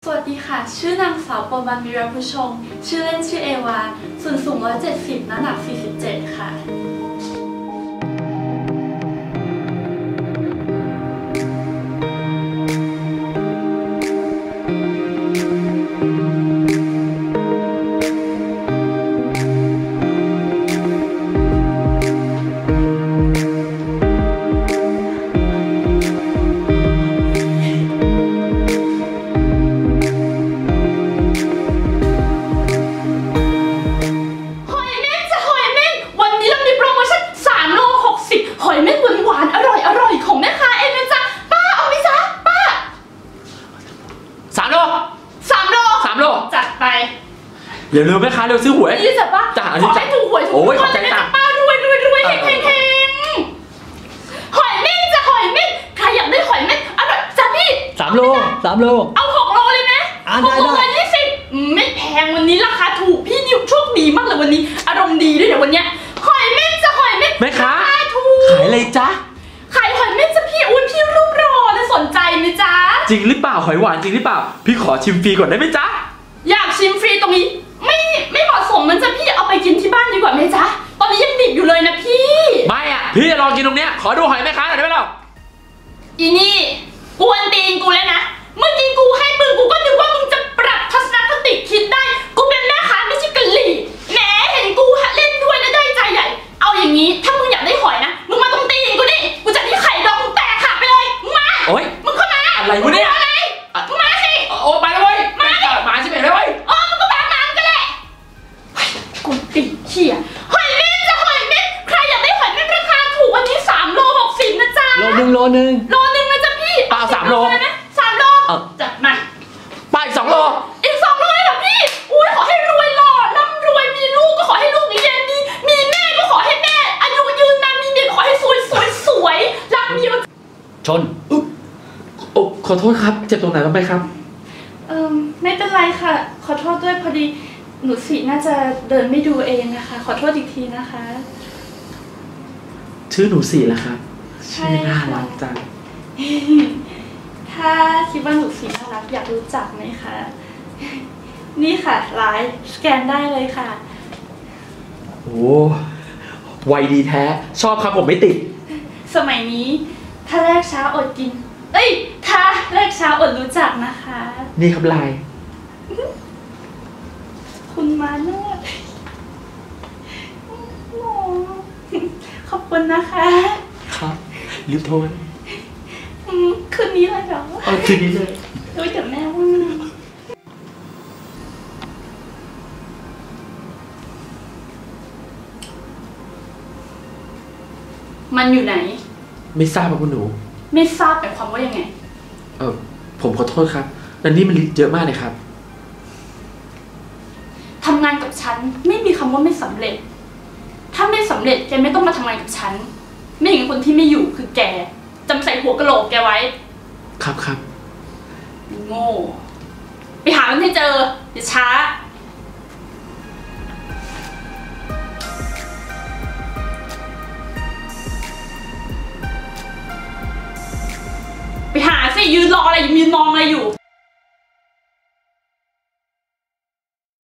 สวัสดีค่ะชื่อนางสาวปรมันวีรผู้ชงชื่อเล่นชื่อเอวาส่วนสูง170น้ำหนัก47ค่ะอย่าลืมแม่ค้าเร็วซื้อหวยนี่จะป้าขอให้ถูกหวยถูกทุกคนเลยนะป้ารวยเฮงหอยเม่นจะหอยเม่นใครอยากได้หอยเม่นอร่อยจ้ะพี่ 3 โลเอา6 โลเลยไหม6 โล20ไม่แพงวันนี้ราคาถูกพี่นิวโชคดีมากเลยวันนี้อารมณ์ดีด้วยเดี๋ยววันนี้หอยเม่นจะหอยเม่นแม่ค้าถูกขายอะไรจ๊ะขายหอยเม่นจะพี่อุ้ยพี่รูปรอนะสนใจไหมจ๊ะจริงหรือเปล่าหอยหวานจริงหรือเปล่าพี่ขอชิมฟรีก่อนได้ไหมจ๊ะอยากชิมฟรีตรงนี้ไม่เหมาะสมมันจะพี่เอาไปกินที่บ้านดีกว่าไหมจ๊ะตอนนี้ยังดิบอยู่เลยนะพี่ไม่อ่ะพี่จะลองกินตรงเนี้ยขอดูหอยแม่ค้าหน่อยได้ไหมล่ะอีนี่กวนตีนกูแล้วนะเมื่อกี้กูให้ปืนกูก็นึกว่ามึงจะปรับทัศนคติคิดได้กูเป็นแม่ค้าไม่ใช่กะหรี่แหมเห็นกูเล่นด้วยนะได้ใจใหญ่เอาอย่างนี้ถ้ามึงอยากได้หอยนะมึงมาตรงตีนกูนี่กูจะที่ไข่ดองมึงแตกขาไปเลยมาโอ๊ยมึงเข้ามาอะไรกูเนี่ยมึงมาสิโอ้ไปเลยมาใช่ไหมเลยมึงก็มากันแหละกูตีเขี้ยหอยเม่นจะหอยเม่นใครอยากได้หอยเม่นราคาถูกวันนี้3 โล 60นะจ๊ะโลนึงนะจ๊ะพี่เปล่า3 โล 3 โลจัดมาป้าอีก2 โลอีก2 โลเลยเหรอพี่อุ้ยขอให้รวยหล่อร่ำรวยมีลูกก็ขอให้ลูกเรียนดีมีแม่ก็ขอให้แม่อายุยืนนานมีเด็กขอให้สวยรักเมียชนขอโทษครับเจ็บตรงไหนบ้างไหมครับไม่เป็นไรค่ะขอโทษด้วยพอดีหนูสีน่าจะเดินไม่ดูเองนะคะขอโทษอีกทีนะคะชื่อหนูสีแล้วครับชื่อน่ารักจังถ้าคิดว่าหนูสีน่ารักอยากรู้จักไหมคะนี่ค่ะไลน์สแกนได้เลยค่ะโอ้ไวดีแท้ชอบครับผมไม่ติดสมัยนี้ถ้าแรกช้าอดกินถ้าแรกช้าอดรู้จักนะคะนี่ครับไลน์คุณมาเลิศขอบคุณนะคะครับรีบโทรคืนนี้เลยเหรอคืนนี้เลยด้วยกับแม่ว่ามันอยู่ไหนไม่ทราบครับคุณหนูไม่ทราบหมายความว่ายังไงผมขอโทษครับแต่นี่มันลิตเยอะมากเลยครับทำงานกับฉันไม่มีคำว่าไม่สำเร็จถ้าไม่สำเร็จแกไม่ต้องมาทำงานกับฉันไม่อย่างคนที่ไม่อยู่คือแกจำใส่หัวกะโหลกแกไว้ครับโง่ไปหามันให้เจออย่าช้าไปหาสิยืนรออะไรยืนมองอะไรอยู่